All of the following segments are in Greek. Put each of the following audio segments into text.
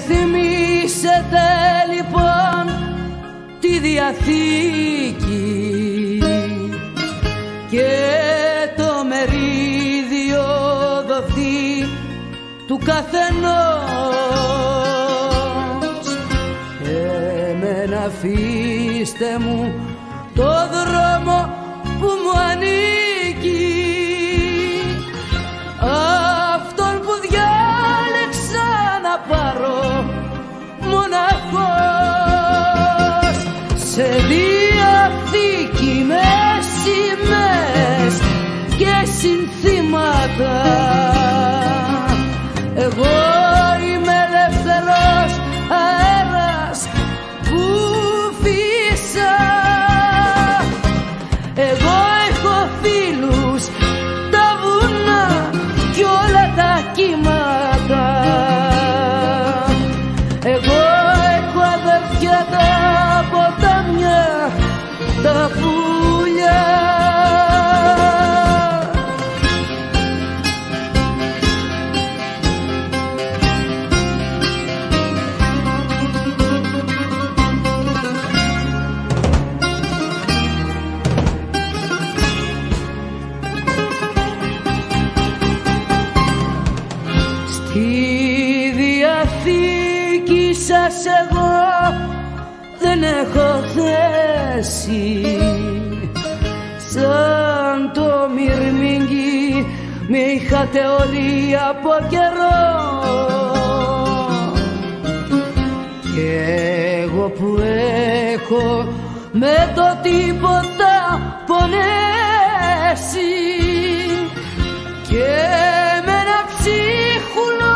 θυμήσετε λοιπόν τη Διαθήκη και το μερίδιο δοθεί του καθενός. Εμένα αφήστε μου το δρόμο που μου ανήκει, αυτόν που διάλεξα να πάρω μοναχός. Σε Διαθήκη με σημαίες και συνθήματα εγώ είμαι ελεύθερος αέρας που φύσα. Εγώ έχω φίλους τα βουνά κι όλα τα κύματα. Εγώ έχω αδερφιά τα ποτάμια, τα πουλιά. Στη Διαθήκη σας εγώ δεν έχω θέση, σαν το μυρμήγκι με είχατε όλοι από καιρό. Και εγώ που έχω με το τίποτα πονέσει και με ένα ψίχουλο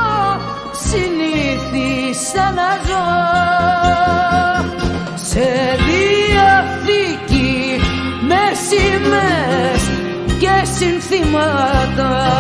συνήθισα να ζω. Σε Διαθήκη με σημαίες και συνθήματα